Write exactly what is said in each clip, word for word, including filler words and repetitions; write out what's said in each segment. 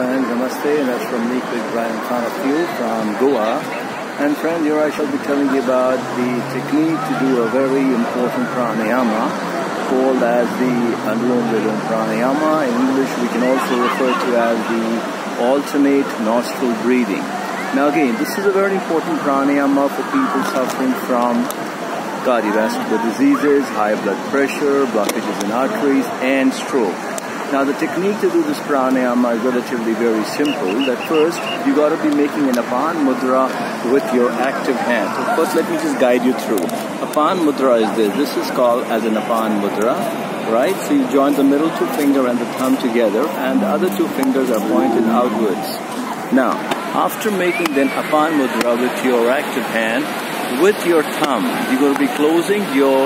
friends, namaste, and that's Ramneek Wig right in front of you from Goa. And friends, here I shall be telling you about the technique to do a very important pranayama called as the Anulom-Vilom Pranayama. In English we can also refer to as the alternate nostril breathing. Now again, this is a very important pranayama for people suffering from cardiovascular diseases, high blood pressure, blockages in arteries, and stroke. Now the technique to do this pranayama is relatively very simple. That first, you got to be making an Apan Mudra with your active hand. So first let me just guide you through. Apan Mudra is this. This is called as an Apan Mudra, right? So you join the middle two finger and the thumb together, and the other two fingers are pointed outwards. Now, after making then Apan Mudra with your active hand, with your thumb, you're going to be closing your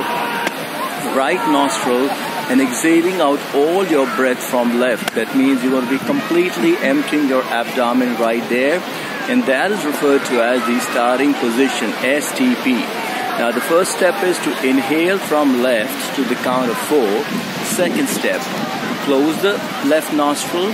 right nostril and exhaling out all your breath from left. That means you're going to be completely emptying your abdomen right there, and that is referred to as the starting position, S T P. Now the first step is to inhale from left to the count of four. Second step, close the left nostril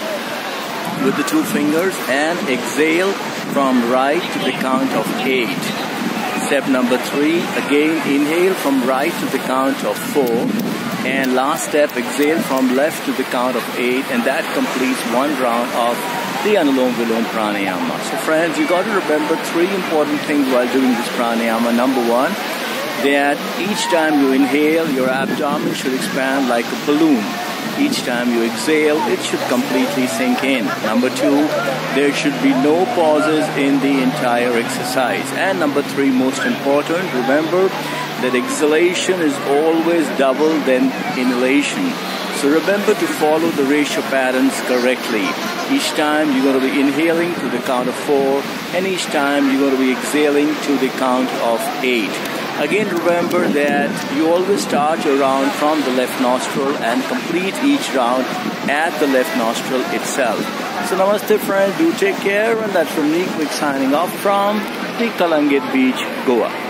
with the two fingers and exhale from right to the count of eight. Step number three, again inhale from right to the count of four. And last step, exhale from left to the count of eight, and that completes one round of the Anulom-Vilom Pranayama. So friends, you got to remember three important things while doing this pranayama. Number one, that each time you inhale, your abdomen should expand like a balloon. Each time you exhale, it should completely sink in. Number two, there should be no pauses in the entire exercise. And number three, most important, remember that exhalation is always double than inhalation. So remember to follow the ratio patterns correctly. Each time you're going to be inhaling to the count of four, and each time you're going to be exhaling to the count of eight. Again, remember that you always start your round from the left nostril and complete each round at the left nostril itself. So namaste friends, do take care, and that's Ramneek Wig signing off from the Kalangit Beach, Goa.